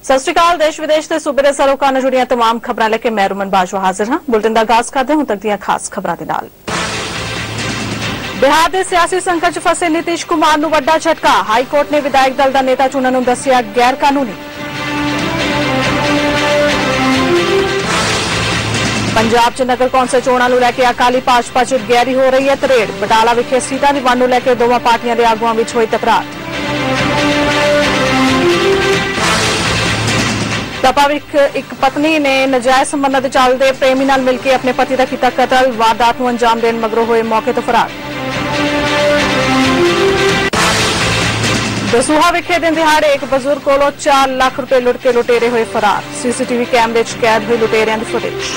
सत श्री अकाल। देश विदेश के सूबे के सरोकार ਨਾਲ जुड़ियां तमाम खबरां लेके मैं रुमन बाजवा हाजिर हाँ। बुलेटिन का आगाज करते हूं तक ਦੀਆਂ खास खबरां ਦੇ ਨਾਲ। बिहार के सियासी संकट च फसे नीतीश कुमार ਨੂੰ ਵੱਡਾ ਝਟਕਾ। हाई कोर्ट ने विधायक दल का नेता चुनने ਨੂੰ ਦੱਸਿਆ गैर कानूनी। पंजाब च नगर कौंसल चोणां ਨੂੰ ਲੈ ਕੇ अकाली भाजपा च गहरी हो रही है तरेड़। बटाला विखे सीटां ਦੀ ਵੰਡ ਨੂੰ ਲੈ ਕੇ ਦੋਵਾਂ ਪਾਰਟੀਆਂ ਦੇ ਆਗੂਆਂ ਵਿੱਚ ਹੋਈ तकरार। तपा विच एक पत्नी ने नजायज संबंध के चलते प्रेमी नाल मिलकर अपने पति का किया कतल। वारदात नूं अंजाम देण मगरों होए मौके तो फरार। दसूहा विखे दिन दिहाड़े एक बजुर्ग कोलों 4 लाख रुपए लुट के लुटेरे हुए फरार। सीसीटीवी कैमरे च कैद हुई लुटेरियां दी फुटेज।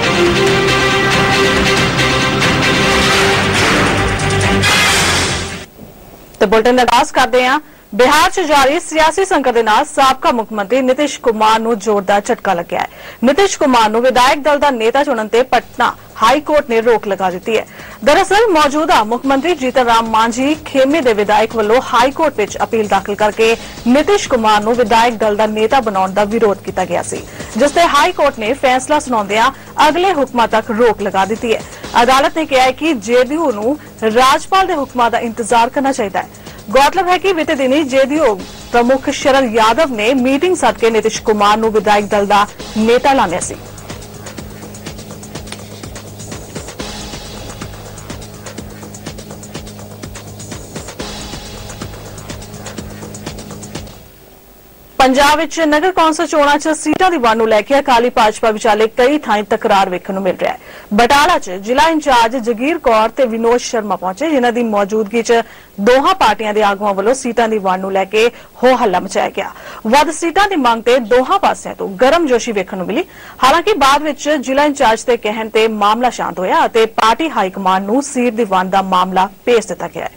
तो बुलेटिन दा आगाज करदे हां। बिहार च जारी सियासी संकट के नाल साबका मुख्यमंत्री नीतीश कुमार ਨੂੰ जोरदार झटका लग्या है। नीतीश कुमार ਨੂੰ विधायक दल का नेता चुनने ते पटना हाई कोर्ट ने रोक लगा दी है। दरअसल मौजूदा मुख्यमंत्री जीतन राम मांझी खेमे के विधायक वालों हाई कोर्ट में अपील दाखिल करके नीतीश कुमार ਨੂੰ विधायक दल का नेता बनाने का विरोध किया गया सी, जिससे हाई कोर्ट ने फैसला सुनाउंदियां अगले हुक्मां तक रोक लगा दी है। अदालत ने कहा है कि जेडीयू ਨੂੰ राज्यपाल के हुक्मां का इंतजार करना चाहिए है। गौरतलब है कि बीते दिनी जेडीयू प्रमुख शरद यादव ने मीटिंग सद के नीतीश कुमार ਨੂੰ विधायक दल का नेता लाया सी। पंजाब विच नगर कौंसल चोणां च सीटां दी वंड नूं लैके अकाली भाजपा विचाले कई थाईं तकरार वेखण नूं मिल रहा है। बटाला च जिला इंचार्ज जगीर कौर ते विनोद शर्मा पहुंचे, जिन्हां दी मौजूदगी च दोहां पार्टियां दे आगूआं वल्लों सीटां दी वंड नूं लैके हो हल्ला मचाया गया। वध सीटां दी मंग ते दोहां पासिआं तों गरमजोशी वेखण नूं मिली। हालांकि बाद विच जिला इंचार्ज दे कहण ते मामला शांत होया अते पार्टी हाईकमान नूं सीट दी वंड दा मामला भेज दित्ता गया है।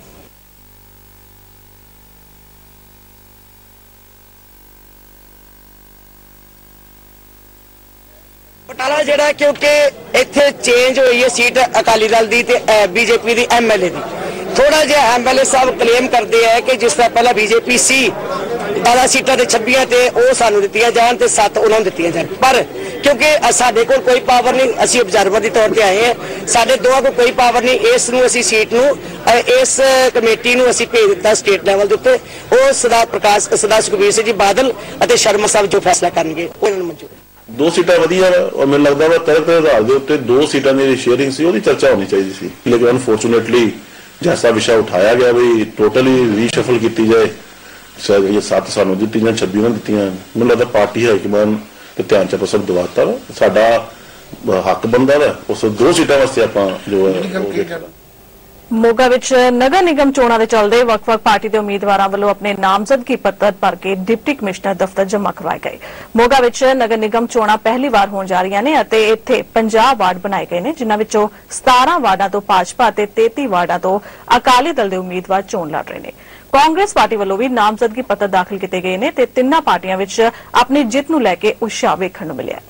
बटाला जिहड़ा क्योंकि इत्थे चेंज हुई है सीट अकाली दल दी ते बीजेपी दी एमएलए दी। थोड़ा जिहा एमएलए साहब क्लेम करते हैं कि जिस तरह पहला बीजेपी सी 12 सीटां ते 26 ते वो सानू दित्तियां जान ते 7 उन्हां नूं दित्तियां जान, पर क्योंकि साडे कोल कोई पावर नहीं, असीं ऑब्जर्वर के तौर पर आए हैं, साडे दोवां कोल कोई पावर नहीं। इस नूं असीं सीट नूं इस कमेटी नूं असीं भेज दित्ता स्टेट लैवल दे उत्ते। वो सरदार सुखबीर सिंह जी बादल अते शर्मा साहब जो फैसला करनगे उन्हां नूं मंजूर। 2 सीटां वधिया और मैनूं लगदा वा तय आधार के उत्ते 2 सीटां की शेयरिंग सी उसकी चर्चा होनी चाहिए सी, लेकिन अनफॉर्चुनेटली जैसा विषय उठाया गया भी टोटली रीशफल की जाए, ये 7 सानू दी 26 उन्होंने दित्तियां। मैनूं लगदा पार्टी हाईकमान ते ध्यान च पसंद दवाता वा साडा हक बनदा वा उस 2 सीटां वास्ते आपां जो है। मोगा विच नगर निगम चोणां दे चलदे वख-वख पार्टी के उम्मीदवारों वालों अपने नामजदगी पत्र भर के डिप्टी कमिश्नर दफ्तर जमा करवाए गए। मोगा विच नगर निगम चोणां पहली बार होण जा रहीआं ने अते इत्थे 50 वार्ड बनाए गए ने, जिन्हां विचों 17 वार्डां तो भाजपा ते 33 वार्डां तो अकाली दल के उम्मीदवार चोण लड़ रहे हैं। कांग्रेस पार्टी वालों भी नामजदगी पत्र दाखिल किए गए ने ते तिन्नां पार्टियां विच अपनी जित नूं लैके उत्साह वेखण नूं मिलिआ।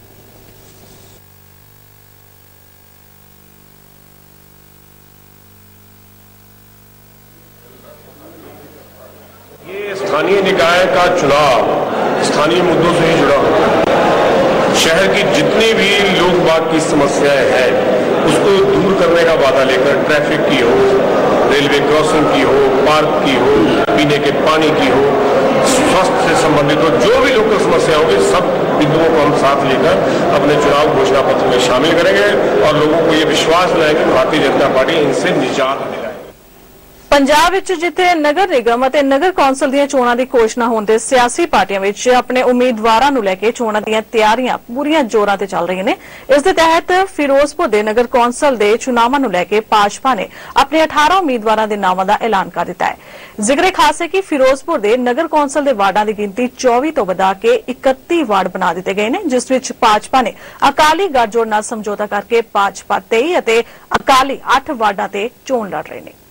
स्थानीय निकाय का चुनाव स्थानीय मुद्दों से ही जुड़ा होता है। शहर की जितनी भी लोग बाग की समस्याएं हैं उसको दूर करने का वादा लेकर ट्रैफिक की हो, रेलवे क्रॉसिंग की हो, पार्क की हो, पीने के पानी की हो, स्वास्थ्य से संबंधित हो, जो भी लोकल समस्या होगी सब बिंदुओं को हम साथ लेकर अपने चुनाव घोषणा पत्र में शामिल करेंगे और लोगों को ये विश्वास दिलाएंगे कि भारतीय जनता पार्टी इनसे निजात दिलाएगी। पंजाब विच जिथे नगर निगम और नगर कौंसल ਦੀਆਂ ਚੋਣਾਂ ਦੀ घोषणा होने ते सियासी पार्टियां विच अपने उम्मीदवारों ਨੂੰ ਲੈ ਕੇ ਚੋਣਾਂ ਦੀਆਂ ਤਿਆਰੀਆਂ ਪੂਰੀਆਂ ਜ਼ੋਰਾਂ ਤੇ ਚੱਲ ਰਹੀਆਂ ਨੇ। इस दे तहत फिरोजपुर ਦੇ नगर कौंसल ਦੇ ਚੁਣਾਵਾਂ ਨੂੰ ਲੈ ਕੇ भाजपा ने अपने 18 उम्मीदवारों के नामों का ऐलान कर दिता है। जिक्र खास है कि फिरोजपुर ਦੇ नगर कौंसल के वार्डां की गिनती 24 तो वधा के 31 वार्ड बना दिए गए हैं, जिस विच भाजपा ने अकाली गठजोड़ नाल समझौता करके भाजपा 23 और अकाली 8 वार्डां ते चोण लड़ रहे हैं।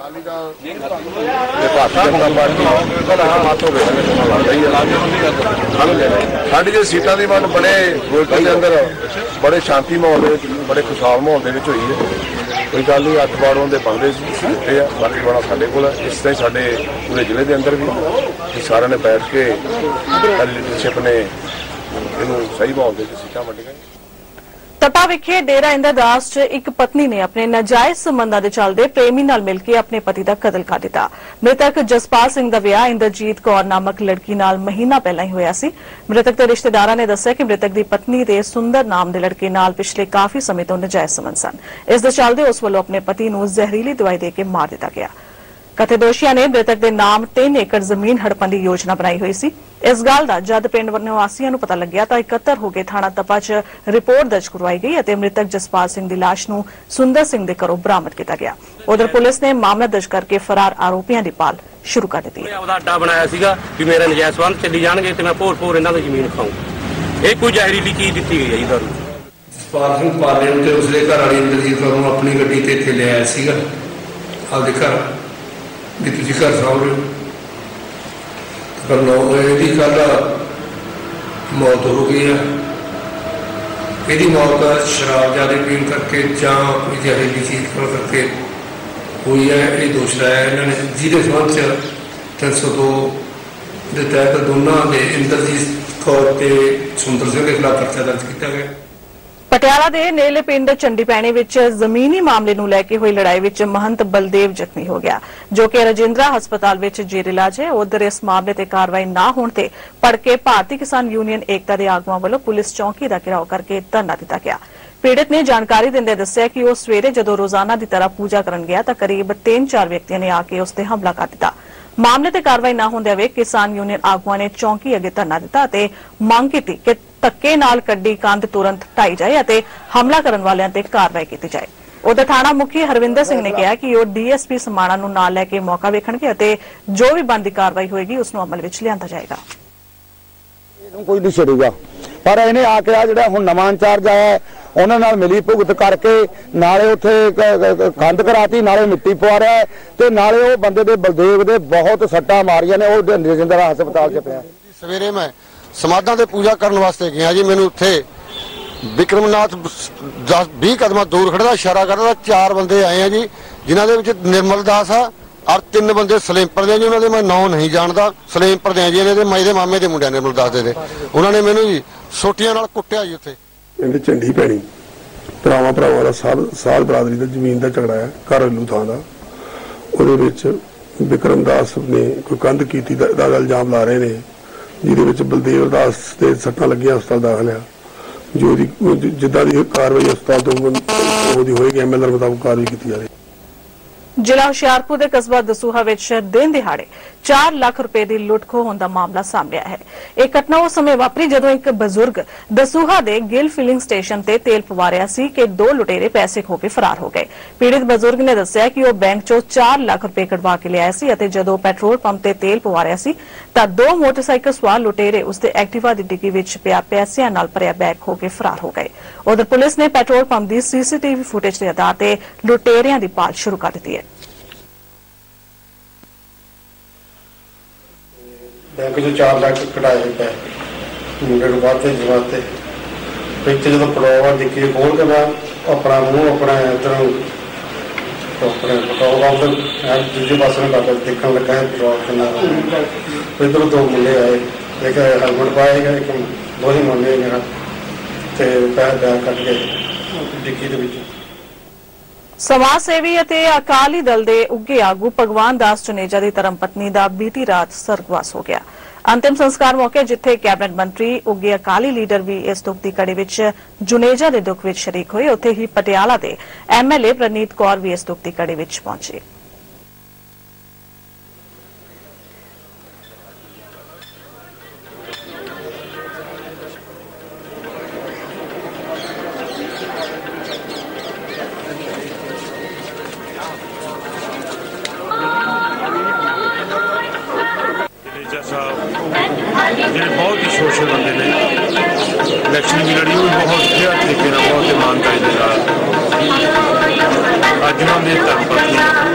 साडी जो सीटां दी वंड बड़े गोलके के अंदर बड़े शांति माहौल बड़े खुशहाल माहौल हुई है। कोई गल नहीं, 8 वार्डों के बनते सीटे आ, बाकी वाला साडे कोल इस तरह साडे पूरे जिले के अंदर भी सारे ने बैठ के लीडरशिप ने इनू सही माहौल के सीटां वंडियां। तपा विखे डेरा इंद्रदास च एक पत्नी ने अपने नाजायज संबंधां दे चलदे प्रेमी नाल मिलकर अपने पति का कतल कर दिता। मृतक जसपाल सिंह दा विआह इंद्रजीत कौर नामक लड़की नाल महीना पहला ही होया सी। मृतक दे रिश्तेदारां ने दस्सिया कि मृतक दी पत्नी दे सुंदर नाम दे लड़के नाल पिछले काफी समय तो नाजायज संबंध सन। इस दे चलदे उस वालों अपने पति नूं जहरीली दवाई दे के मार दिता गया। कथित दोषियों ने मृतक के नाम 3 एकड़ जमीन हड़पण की योजना बनाई हुई सी। इस गल का जद पिंड निवासियों को पता लग्या तो इकट्ठर होकर थाना तपा च रिपोर्ट दर्ज करवाई गई और मृतक जसपाल सिंह की लाश नूं सुंदर सिंह के घरों बरामद किया गया। उधर पुलिस ने मामला दर्ज करके फरार आरोपियों की भाल शुरू कर दी। अड्डा बनाया सीगा कि मेरा नजायज संबंध चली जाणगे ते मैं भोर भोर इन्हां दी जमीन खाऊं। ये कोई जहरीली चीज दी गई है जी दारू। जसपाल सिंह पाले ते उसके घर वाली इंद्रजीत कौर नूं अपनी गड्डी ते इत्थे ले आया सीगा आपदे घर भी तुझे घर साहब पर यदि कल मौत हो गई है। यदि मौत शराब ज्यादा पीन करके कोई जहरीली चीज करके हुई है। ये दोष लाया इन्होंने जिहदे संबंध 302 के तहत दोनों के इंद्रजीत कौर ते सुंदर सिंह के खिलाफ पर्चा दर्ज किया गया। पटियाला दे नेले पिंड चंडीपैणी विच जमीनी मामले नूं लैके हुई लड़ाई विच महंत बलदेव जख्मी हो गया जो कि रजिंद्रा हस्पताल विच जेर इलाज है। उधर इस मामले ते कार्रवाई ना होने ते भड़के भारतीय किसान यूनियन एकता दे आगुआं वालों पुलिस चौकी का घेराव करके धरना दिता गया। पीड़ित ने जानकारी दिंदे दस्सिया कि वह सवेरे जदों रोजाना की तरह पूजा करन गया तां करीब 3-4 व्यक्तियों ने आके उस ते हमला कर दिता। मामले ते कार्रवाई न होंदे होए किसान यूनियन आगुआं ने चौकी अगे धरना दिता ते मंग कीती कि धक्के नाल कड्डी कंध तुरंत ढाई जाए और हमला करने वालों ते कार्रवाई की जाए। उधर थाना मुखी हरविंदर सिंह ने कहा कि वह डीएसपी समाणा नूं नाल लैके मौका वेखणगे ते जो भी बनदी कार्रवाई होएगी उसनूं अमल विच लिआंदा जाएगा। कोई नहीं छड़ेगा पर इन्हें आके आ जिहड़ा हुण नवां इंचार्ज आया उन्हां नाल मिली भुगत करके नाले उत्थे कंध कराती नाले मिट्टी पवा रहा है ते नाले वो बंदे दे बलदेव दे बहुत सट्टां मारियां ने। वो रजिंद्रा हस्पताल च पिया। सवेरे मैं समाधां ते पूजा करने वास्ते गया जी। मैनूं उत्थे विक्रमनाथ 10-20 कदम दूर खड़ा इशारा करदा 4 बंदे आए हैं जी जिन्हां दे विच निर्मल दास आ और 3 बंदे सलेमपुर दे जी। उन्होंने मैं नाम नहीं जानता। सलेमपुर दे जी इन्हां दे माई दे मामे दे मुंडे निर्मल दास दे उन्होंने मैनूं जी सोटियां नाल कुੱਟਿਆ जी। उत्थे पिंड झंडी पैणी भरावां दा साल बरादरी दा जमीन दा झगड़ा है घरेलू थां दा। उहदे विच विक्रम दास ने कोई कंध कीती दा इल्जाम ला रहे ने जिहदे विच बलदेव दास दे सट्टां लगियां हस्पताल दाखल है। जो जिद्दां दी कार्रवाई हस्पताल तो होएगी एमएलआर मुताबिक कार्रवाई की जा रही। जिला हुशियारपुर के कस्बा दसूहा विच दिन दिहाड़े 4 लाख रुपए की लुट खो होने का मामला सामने आया है। एक घटना उस समय वापरी जदों एक बजुर्ग दसूहा के गिल फिलिंग स्टेशन ते तेल पवा रहा सी कि 2 लुटेरे पैसे खो के फरार हो गए। पीड़ित बजुर्ग ने दस्सिया कि वह बैंक चों 4 लाख रुपए कढवा के लिया सी अते जदों पेट्रोल पंप ते तेल पवा रहा सी तां 2 मोटरसाइकिल सवार लुटेरे उसके एक्टिवा की डिग्गी विच पिया पैसिਆਂ नाल भरिया बैग खो के फरार हो गए। उधर पुलिस ने पेट्रोल पंप की सीसीटीवी फुटेज के आधार पर लुटेरियां की भाल शुरू कर दी है। बैंक जो 4 लाख कटाए पे मुंडे को बात जवाते पिछले जो पेट्रोल डिक्की खोल के मैं अपना मुंह अपना इधर अपने पेट्रोल पंप दूसरे पास में देखने लगा है पेट्रोल कितना इधर 2 मुंडे आए एक हेलमेट पाएगा एक 2 ही मुंडे पैर बैग कट के डिक्की के विच। समाज सेवी ਅਤੇ अकाली दल के उगे आगू भगवान दास चुनेजा की धर्म पत्नी का बीती रात स्वर्गवास हो गया। अंतिम संस्कार मौके जिथे कैबिनेट मंत्री उगे अकाली लीडर भी इस दुख की कड़ी विच जुनेजा के दुख विच शरीक हुए उत्थे ही पटियाला के एमएलए प्रनीत कौर भी इस दुख की कड़ी विच पहुंचे। बहुत ही सोशल बंदे ने इलेक्शन भी लड़ी हुई बहुत बढ़िया तरीके बहुत ईमानदारी के साथ। अज उन्होंने धर्म पत्नी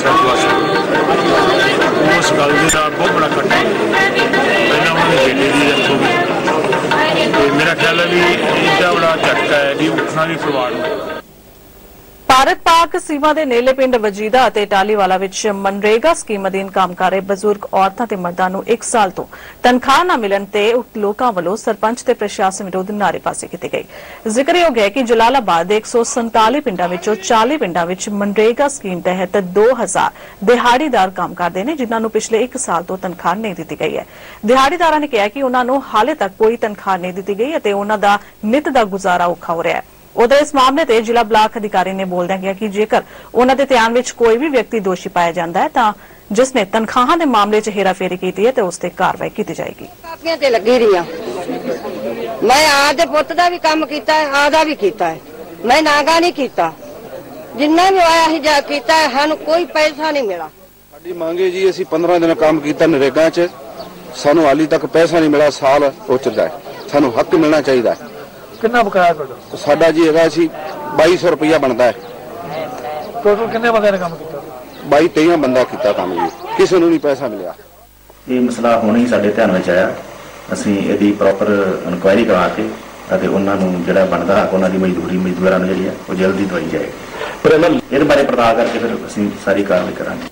सरपलस उस गल का बहुत बड़ा कट है। पहले उन्होंने बेटे की डेथ हो गई, तो मेरा ख्याल है भी इतना बड़ा झटका है भी उठना भी परिवार में। ਭਾਰਤ ਪਾਕ ਸੀਮਾ ਦੇ ਨੇੜੇ ਪਿੰਡ ਵਜੀਦਾ ਅਤੇ ਟਾਲੀਵਾਲਾ ਵਿੱਚ ਮਨਰੇਗਾ ਸਕੀਮ ਅਧੀਨ ਕੰਮ ਕਰ ਰਹੇ ਬਜ਼ੁਰਗ ਔਰਤਾਂ ਤੇ ਮਰਦਾਂ ਨੂੰ 1 ਸਾਲ ਤੋਂ ਤਨਖਾਹ ਨਾ ਮਿਲਣ ਤੇ ਉਕਤ ਲੋਕਾਂ ਵੱਲੋਂ ਸਰਪੰਚ ਤੇ ਪ੍ਰਸ਼ਾਸਨ ਵਿਰੁੱਧ ਨਾਅਰੇਬਾਜ਼ੀ ਕੀਤੀ ਗਈ। ਜ਼ਿਕਰਯੋਗ ਹੈ ਕਿ ਜਲਾਲਾਬਾਦ ਦੇ 147 ਪਿੰਡਾਂ ਵਿੱਚੋਂ 40 ਪਿੰਡਾਂ ਵਿੱਚ ਮਨਰੇਗਾ ਸਕੀਮ ਤਹਿਤ 2000 ਦਿਹਾੜੀਦਾਰ ਕੰਮ ਕਰਦੇ ਨੇ, ਜਿਨ੍ਹਾਂ ਨੂੰ ਪਿਛਲੇ 1 ਸਾਲ ਤੋਂ ਤਨਖਾਹ ਨਹੀਂ ਦਿੱਤੀ ਗਈ ਹੈ। ਦਿਹਾੜੀਦਾਰਾਂ ਨੇ ਕਿਹਾ ਕਿ ਉਹਨਾਂ ਨੂੰ ਹਾਲੇ ਤੱਕ ਕੋਈ ਤਨਖਾਹ ਨਹੀਂ ਦਿੱਤੀ ਗਈ ਅਤੇ ਉਹਨਾਂ ਦਾ ਨਿੱਤ ਦਾ ਗੁਜ਼ਾਰਾ ਔਖਾ ਹੋ ਰਿਹਾ ਹੈ। उधर इस मामले ते जिला ब्लाक अधिकारी ने बोलदे गया कि जेकर उन्हां दे ध्यान विच कोई भी व्यक्ति दोषी पाया जांदा है तां जिसने तनखाहां दे मामले च हेराफेरी कीती है ते उस ते कार्रवाई की जाएगी। कापियां ते लगी रही हां, मैं आदे पुੱਤ ਦਾ ਵੀ ਕੰਮ ਕੀਤਾ ਹੈ, ਆਦਾ ਵੀ ਕੀਤਾ ਹੈ, मैं नागा नहीं कीता, जिन्ना भी आया ही जा कीता है, ਸਾਨੂੰ ਕੋਈ ਪੈਸਾ नहीं मिला। ਸਾਡੀ ਮੰਗੇ ਜੀ ਅਸੀਂ 15 ਦਿਨ ਕੰਮ ਕੀਤਾ ਨਰੇਗਾ 'ਚ, ਸਾਨੂੰ ਹਾਲੀ ਤੱਕ ਪੈਸਾ ਨਹੀਂ ਮਿਲਿਆ, ਸਾਲ ਹੋ ਚੁੱਕਾ ਹੈ, ਸਾਨੂੰ ਹੱਕ ਮਿਲਣਾ ਚਾਹੀਦਾ ਹੈ। ਕਿੰਨਾ ਬਕਾਇਆ ਤੁਹਾਡਾ? ਸਾਡਾ ਜੀ ਹੈਗਾ ਸੀ 2200 ਰੁਪਇਆ ਬਣਦਾ ਹੈ। ਟੋਟਲ ਕਿੰਨੇ ਬੰਦੇ ਨੇ ਕੰਮ ਕੀਤਾ? 22-23 ਬੰਦਾ ਕੀਤਾ ਕੰਮ ਜੀ, ਕਿਸੇ ਨੂੰ ਨਹੀਂ ਪੈਸਾ ਮਿਲਿਆ। ਇਹ ਮਸਲਾ ਹੁਣੇ ਹੀ ਸਾਡੇ ਧਿਆਨ ਵਿੱਚ ਆਇਆ, ਅਸੀਂ ਇਹਦੀ ਪ੍ਰੋਪਰ ਇਨਕੁਆਇਰੀ ਕਰਾ ਕੇ ਅਤੇ ਉਹਨਾਂ ਨੂੰ ਜਿਹੜਾ ਬਣਦਾ ਹੱਕ ਉਹਨਾਂ ਦੀ ਮਜ਼ਦੂਰਾਂ ਨੂੰ ਜਿਹੜੀ ਹੈ ਉਹ ਜਲਦੀ ਦਵਾਈ ਜਾਏ। ਪਰ ਇਹਦੇ ਬਾਰੇ ਪੜਤਾਲ ਕਰਕੇ ਫਿਰ ਅਸੀਂ ਸਾਰੀ ਕਾਰਵਾਈ ਕਰਾਂਗੇ।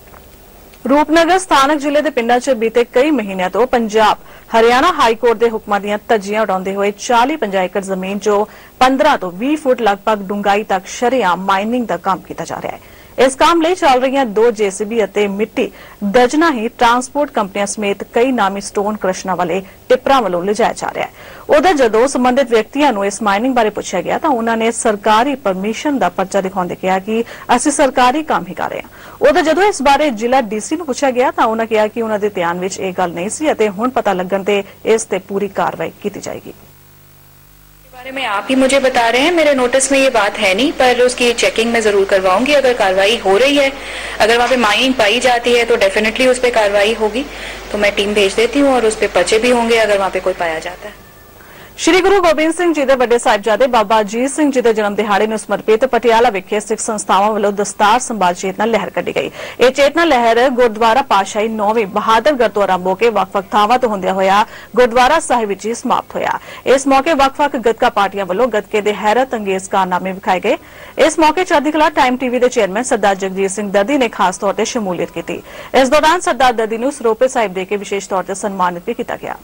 ਰੂਪਨਗਰ ਸਥਾਨਕ ਜ਼ਿਲ੍ਹੇ ਦੇ ਪਿੰਡਾਂ 'ਚ ਬੀਤੇ ਕਈ ਮਹੀਨਿਆਂ ਤੋਂ ਪੰਜਾਬ ਹਰਿਆਣਾ ਹਾਈ ਕੋਰਟ ਦੇ ਹੁਕਮਾਂ ਦੀਆਂ ਧੱਜੀਆਂ ਉਡਾਉਂਦੇ ਹੋਏ 40-50 ਏਕੜ ਜ਼ਮੀਨ 'ਚੋਂ 15 ਤੋਂ 20 ਫੁੱਟ ਲਗਭਗ ਡੂੰਘਾਈ ਤੱਕ ਸ਼ਰੇਆਮ ਮਾਈਨਿੰਗ ਦਾ ਕੰਮ ਕੀਤਾ ਜਾ ਰਿਹਾ ਹੈ। ਇਸ ਕੰਮ ਲਈ ਚੱਲ ਰਹੀਆਂ 2 JCB ਅਤੇ ਮਿੱਟੀ ਦਰਜਨਾਂ ਹੀ ਟਰਾਂਸਪੋਰਟ ਕੰਪਨੀਆਂ ਸਮੇਤ ਕਈ ਨਾਮੀ ਸਟੋਨ ਕ੍ਰਸ਼ਰਾਂ ਵਾਲੇ ਟਿੱਪਰਾਂ ਵੱਲੋਂ ਲਿਜਾਇਆ ਜਾ ਰਿਹਾ ਹੈ। ਉਧਰ ਜਦੋਂ ਸੰਬੰਧਿਤ ਵਿਅਕਤੀਆਂ ਨੂੰ ਇਸ ਮਾਈਨਿੰਗ ਬਾਰੇ ਪੁੱਛਿਆ ਗਿਆ ਤਾਂ ਉਹਨਾਂ ਨੇ ਸਰਕਾਰੀ ਪਰਮਿਸ਼ਨ ਦਾ ਪਰਚਾ ਦਿਖਾਉਂਦੇ ਕਿਹਾ ਕਿ ਅਸੀਂ ਸਰਕਾਰੀ ਕੰਮ ਹੀ ਕਰ ਰਹੇ ਹਾਂ। ਉਧਰ ਜਦੋਂ ਇਸ ਬਾਰੇ ਜ਼ਿਲ੍ਹਾ DC ਨੂੰ ਪੁੱਛਿਆ ਗਿਆ ਤਾਂ ਉਹਨਾਂ ਕਿਹਾ ਕਿ ਉਹਨਾਂ ਦੇ ਧਿਆਨ ਵਿੱਚ ਇਹ ਗੱਲ ਨਹੀਂ ਸੀ ਅਤੇ ਹੁਣ ਪਤਾ ਲੱਗਣ ਤੇ ਇਸ ਤੇ ਪੂਰੀ ਕਾਰਵਾਈ ਕੀਤੀ ਜਾਏਗੀ। बारे में आप ही मुझे बता रहे हैं, मेरे नोटिस में ये बात है नहीं, पर उसकी चेकिंग मैं जरूर करवाऊंगी। अगर कार्रवाई हो रही है, अगर वहाँ पे माइनिंग पाई जाती है तो डेफिनेटली उस पर कार्रवाई होगी, तो मैं टीम भेज देती हूँ और उस पर पर्चे भी होंगे अगर वहाँ पे कोई पाया जाता है। श्री गुरु गोबिंद सिंह जी दे वड्डे साहिबजादे बाबा अजीत सिंह जी दे जन्म दिहाड़े ਨੂੰ ਸਮਰਪਿਤ ਪਟਿਆਲਾ ਵਿਖੇ ਸਿੱਖ ਸੰਸਥਾਵਾਂ ਵੱਲੋਂ ਦਸਤਾਰ ਸੰਭਾਲ ਚੇਤਨਾ ਲਹਿਰ ਕੱਢੀ ਗਈ। ਇਹ ਚੇਤਨਾ ਲਹਿਰ ਗੁਰਦੁਆਰਾ ਪਾਤਸ਼ਾਹੀ 9ਵੀਂ ਬਹਾਦਰਗੜ੍ਹ ਤੋਂ ਆਰੰਭ ਹੋ ਕੇ ਵੱਖ-ਵੱਖ ਥਾਵਾਂ ਤੋਂ ਹੁੰਦਿਆਂ ਹੋਇਆ ਗੁਰਦੁਆਰਾ ਸਾਹਿਬ ਵਿੱਚ ਹੀ ਸਮਾਪਤ ਹੋਇਆ। ਇਸ ਮੌਕੇ ਵੱਖ-ਵੱਖ ਗੱਤਕਾ ਪਾਰਟੀਆਂ ਵੱਲੋਂ ਗੱਤਕੇ ਦੇ ਹੈਰਤ ਅੰਗੇਜ਼ ਕਾਰਨਾਮੇ ਵਿਖਾਏ ਗਏ। ਇਸ ਮੌਕੇ ਚੜ੍ਹਦੀ ਕਲਾ ਟਾਈਮ TV ਦੇ ਚੇਅਰਮੈਨ ਸਰਦਾਰ ਜਗਜੀਤ ਸਿੰਘ ਦਦੀ ਨੇ ਖਾਸ ਤੌਰ ਤੇ ਸ਼ਮੂਲੀਅਤ ਕੀਤੀ। ਇਸ ਦੌਰਾਨ ਸਰਦਾਰ ਦਦੀ ਨੂੰ ਸਰੋਪੇ ਸਾਹਿਬ ਦੇ ਕੇ ਵਿਸ਼ੇਸ਼ ਤੌਰ ਤੇ ਸਨਮਾਨਿਤ ਵੀ ਕੀਤਾ ਗਿਆ।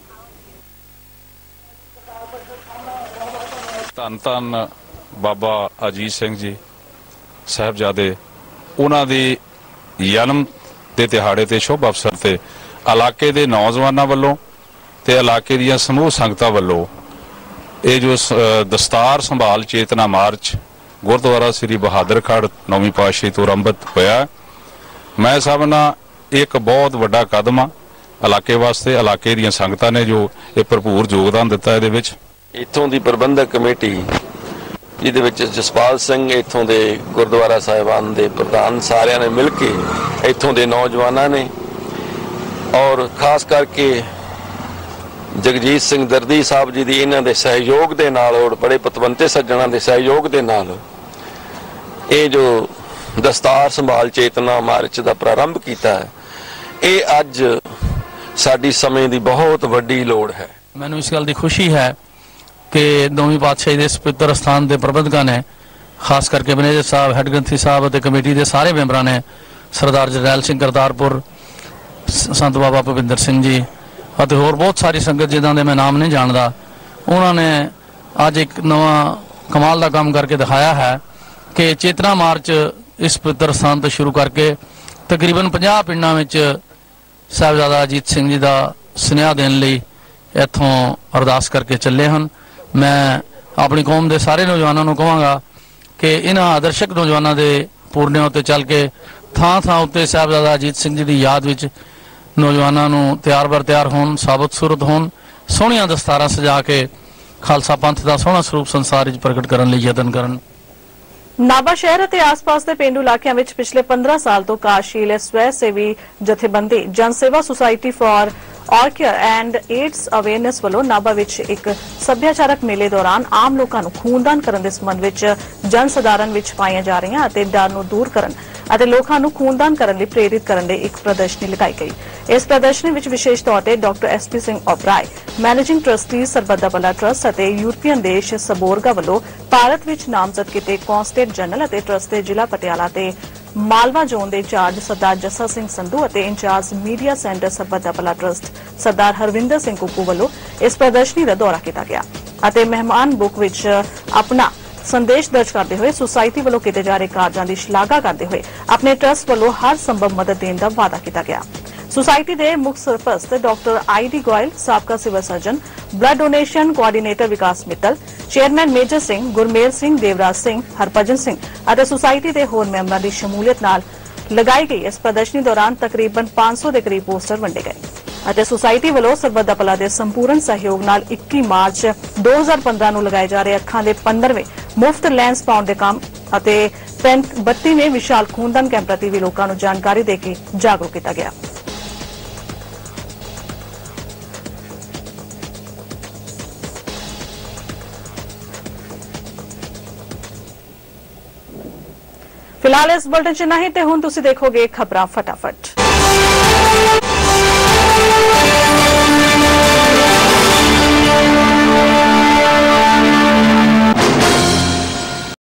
ਧੰਨ ਧੰਨ ਬਾਬਾ ਅਜੀਤ ਸਿੰਘ ਜੀ ਸਾਹਿਬਜ਼ਾਦੇ, ਉਹਨਾਂ ਦੇ ਜਨਮ ਦੇ ਦਿਹਾੜੇ ਤੇ ਸ਼ੁਭ ਅਵਸਰ ਤੇ ਇਲਾਕੇ ਦੇ ਨੌਜਵਾਨਾਂ ਵੱਲੋਂ ਤੇ ਇਲਾਕੇ ਦੀਆਂ ਸਮੂਹ ਸੰਗਤਾਂ ਵੱਲੋਂ ਇਹ ਜੋ ਦਸਤਾਰ ਸੰਭਾਲ ਚੇਤਨਾ ਮਾਰਚ ਗੁਰਦੁਆਰਾ ਸ੍ਰੀ ਬਹਾਦਰਗੜ੍ਹ 9ਵੀਂ ਪਾਤਸ਼ਾਹੀ ਤੋਂ ਆਰੰਭਿਤ ਹੋਇਆ। ਮੈਂ ਸਭ ਨਾਲ ਇੱਕ ਬਹੁਤ ਵੱਡਾ ਕਦਮ ਆ ਇਲਾਕੇ ਵਾਸਤੇ, ਇਲਾਕੇ ਦੀਆਂ ਸੰਗਤਾਂ ਨੇ ਜੋ ਇਹ ਭਰਪੂਰ ਯੋਗਦਾਨ ਦਿੱਤਾ ਇਹਦੇ ਵਿੱਚ। ਇੱਥੋਂ ਦੀ ਪ੍ਰਬੰਧਕ ਕਮੇਟੀ ਜਿਹਦੇ ਵਿੱਚ ਜਸਪਾਲ ਸਿੰਘ ਇੱਥੋਂ ਦੇ ਗੁਰਦੁਆਰਾ ਸਾਹਿਬਾਨ ਦੇ ਪ੍ਰਧਾਨ ਸਾਰਿਆਂ ਨੇ ਮਿਲ ਕੇ ਇੱਥੋਂ ਦੇ ਨੌਜਵਾਨਾਂ ਨੇ ਔਰ ਖਾਸ ਕਰਕੇ ਜਗਜੀਤ ਸਿੰਘ ਦਰਦੀ ਸਾਹਿਬ ਜੀ ਦੀ ਇਹਨਾਂ ਦੇ ਸਹਿਯੋਗ ਦੇ ਨਾਲ ਔਰ ਬੜੇ ਪਤਵੰਤੇ ਸੱਜਣਾਂ ਦੇ ਸਹਿਯੋਗ ਦੇ ਨਾਲ ਇਹ ਜੋ ਦਸਤਾਰ ਸੰਭਾਲ ਚੇਤਨਾ ਮਾਰਚ ਦਾ ਪ੍ਰਾਰੰਭ ਕੀਤਾ ਹੈ, ਇਹ ਅੱਜ ਸਾਡੀ ਸਮੇਂ ਦੀ ਬਹੁਤ ਵੱਡੀ ਲੋੜ ਹੈ। ਮੈਨੂੰ ਇਸ ਗੱਲ ਦੀ ਖੁਸ਼ੀ ਹੈ कि 9वीं पातशाही ਦੇ ਪਵਿੱਤਰ ਸਥਾਨ ਦੇ ਪ੍ਰਬੰਧਕਾਂ ਨੇ, ਖਾਸ ਕਰਕੇ ਮੈਨੇਜਰ ਸਾਹਿਬ, ਹੈੱਡ ਗ੍ਰੰਥੀ ਸਾਹਿਬ ਅਤੇ ਕਮੇਟੀ ਦੇ ਸਾਰੇ ਮੈਂਬਰਾਂ ਨੇ, ਸਰਦਾਰ ਜਰਨੈਲ ਸਿੰਘ ਕਰਤਾਰਪੁਰ, ਸੰਤ ਬਾਬਾ ਭੁਪਿੰਦਰ ਸਿੰਘ ਜੀ ਅਤੇ ਹੋਰ ਬਹੁਤ ਸਾਰੀ ਸੰਗਤ ਜਿਨ੍ਹਾਂ ਦੇ ਮੈਂ ਨਾਮ ਨਹੀਂ ਜਾਣਦਾ, ਉਹਨਾਂ ਨੇ ਅੱਜ ਇੱਕ ਨਵਾਂ ਕਮਾਲ ਦਾ ਕੰਮ ਕਰਕੇ ਦਿਖਾਇਆ ਹੈ ਕਿ ਚੇਤਨਾ ਮਾਰਚ ਇਸ ਪਵਿੱਤਰ ਸਥਾਨ ਤੋਂ ਸ਼ੁਰੂ ਕਰਕੇ ਤਕਰੀਬਨ 50 ਪਿੰਡਾਂ ਵਿੱਚ ਸਾਹਿਬਜ਼ਾਦਾ ਅਜੀਤ ਸਿੰਘ ਜੀ ਦਾ ਸੁਨੇਹਾ ਦੇਣ ਲਈ ਇੱਥੋਂ ਅਰਦਾਸ ਕਰਕੇ ਚੱਲੇ ਹਨ। ਮੈਂ ਆਪਣੀ ਕੌਮ ਦੇ ਸਾਰੇ ਨੌਜਵਾਨਾਂ ਨੂੰ ਕਹਾਂਗਾ ਕਿ ਇਹਨਾਂ ਆਦਰਸ਼ਕ ਨੌਜਵਾਨਾਂ ਦੇ ਪੂਰਨਿਆਂ ਉੱਤੇ ਚੱਲ ਕੇ ਥਾਂ ਥਾਂ ਉੱਤੇ ਸਾਹਿਬਜ਼ਾਦਾ ਅਜੀਤ ਸਿੰਘ ਜੀ ਦੀ ਯਾਦ ਵਿੱਚ ਨੌਜਵਾਨਾਂ ਨੂੰ ਤਿਆਰ ਬਰ ਤਿਆਰ ਹੋਣ, ਸਾਬਤ ਸੂਰਤ ਹੋਣ, ਸੋਹਣੀਆਂ ਦਸਤਾਰਾਂ ਸਜਾ ਕੇ ਖਾਲਸਾ ਪੰਥ ਦਾ ਸੋਹਣਾ ਸਰੂਪ ਸੰਸਾਰ ਵਿੱਚ ਪ੍ਰਗਟ ਕਰਨ ਲਈ ਯਤਨ ਕਰਨ। ਨਾਭਾ ਸ਼ਹਿਰ ਅਤੇ ਆਸ-ਪਾਸ ਦੇ ਪੇਂਡੂ ਇਲਾਕਿਆਂ ਵਿੱਚ ਪਿਛਲੇ 15 ਸਾਲ ਤੋਂ ਕਾਰਜਸ਼ੀਲ ਸਵੈ ਸੇਵੀ ਜਥੇਬੰਦੀ Jan Seva society for our care and AIDS awareness ਵੱਲੋਂ ਨਾਭਾ ਵਿੱਚ ਇੱਕ ਸੱਭਿਆਚਾਰਕ ਮੇਲੇ ਦੌਰਾਨ ਆਮ ਲੋਕਾਂ ਨੂੰ ਖੂਨਦਾਨ ਕਰਨ ਦੇ ਸੰਬੰਧ ਵਿੱਚ ਜਨ ਸਧਾਰਨ ਵਿੱਚ ਪਾਈਆਂ ਜਾ ਰਹੀਆਂ ਅਤੇ ਡਰ ਨੂੰ ਦੂਰ ਕਰਨ ਅਤੇ ਲੋਕਾਂ ਨੂੰ ਖੂਨਦਾਨ ਕਰਨ ਲਈ ਪ੍ਰੇਰਿਤ ਕਰਨ ਲਈ ਇੱਕ ਪ੍ਰਦਰਸ਼ਨੀ ਲਗਾਈ ਗਈ। ਇਸ ਪ੍ਰਦਰਸ਼ਨੀ ਵਿੱਚ ਵਿਸ਼ੇਸ਼ ਤੌਰ ਤੇ doctor SP Singh Oberoi, managing trustee Sarbat Da Bhala trust ਅਤੇ ਯੂਰਪੀਅਨ ਦੇਸ਼ ਸਬੋਰਗਾ ਵੱਲੋਂ ਭਾਰਤ ਵਿੱਚ ਨਾਮਜ਼ਦ ਕੀਤੇ ਕੌਂਸਲੇਟ ਜਨਰਲ ਅਤੇ ਟਰਸਟ ਦੇ ਜ਼ਿਲ੍ਹਾ ਪਟਿਆਲਾ ਤੇ ਮਾਲਵਾ ਜ਼ੋਨ ਦੇ ਇੰਚਾਰਜ ਸਰਦਾਰ ਜੱਸਾ ਸਿੰਘ ਸੰਧੂ ਅਤੇ incharge media centre Sarbat Da Bhala trust Sardar Harvinder Singh Kukku ਵੱਲੋਂ ਇਸ ਪ੍ਰਦਰਸ਼ਨੀ ਦਾ ਦੌਰਾ ਕੀਤਾ ਗਿਆ ਅਤੇ ਮਹਿਮਾਨ ਬੁੱਕ ਵਿੱਚ ਆਪਣਾ ਸੰਦੇਸ਼ ਦਰਜ ਕਰਦੇ ਹੋਏ ਸੁਸਾਇਟੀ ਵੱਲੋਂ ਕੀਤੇ ਜਾ ਰਹੇ ਕਾਰਜਾਂ ਦੀ ਸ਼ਲਾਘਾ ਕਰਦੇ ਹੋਏ ਆਪਣੇ ਟਰਸਟ ਵੱਲੋਂ ਹਰ ਸੰਭਵ ਮਦਦ ਦੇਣ ਦਾ ਵਾਅਦਾ ਕੀਤਾ ਗਿਆ। ਸੁਸਾਇਟੀ ਦੇ ਮੁੱਖ ਸਰਪ੍ਰਸਤ ਡਾਕਟਰ ਆਈਡੀ ਗੋਇਲ, ਸਾਬਕਾ civil surgeon, blood donation coordinator Vikas Mittal, chairman Major Singh, Gurmel Singh, Devraj Singh, Harbhajan Singh ਅਤੇ ਸੁਸਾਇਟੀ ਦੇ ਹੋਰ ਮੈਂਬਰਾਂ ਦੀ ਸ਼ਮੂਲੀਅਤ ਨਾਲ ਲਗਾਈ ਗਈ ਇਸ ਪ੍ਰਦਰਸ਼ਨੀ ਦੌਰਾਨ ਤਕਰੀਬਨ 500 ਦੇ ਕਰੀਬ ਪੋਸਟਰ ਵੰਡੇ ਗਏ ਅਤੇ ਸੁਸਾਇਟੀ ਵੱਲੋਂ ਸਰਬੱਤ ਦਾ ਭਲਾ ਦੇ ਸੰਪੂਰਨ ਸਹਿਯੋਗ ਨਾਲ 21 ਮਾਰਚ 2015 ਨੂੰ ਲਗਾਏ ਜਾ ਰਹੇ ਅੱਖਾਂ ਦੇ 15ਵੇਂ ਮੁਫਤ ਲੈਂਸ ਪਾਉਣ ਦੇ ਕੰਮ ਅਤੇ 32ਵੇਂ ਵਿਸ਼ਾਲ ਖੂਨਦਾਨ ਕੈਂਪ ਪ੍ਰਤੀ ਵੀ ਲੋਕਾਂ ਨੂੰ ਜਾਣਕਾਰੀ ਦੇ ਕੇ ਜਾਗਰੂਕ ਕੀਤਾ ਗਿਆ। फिलहाल इस बुलेटिन च नहीं ते हुण तुसीं देखोगे खबरां फटाफट।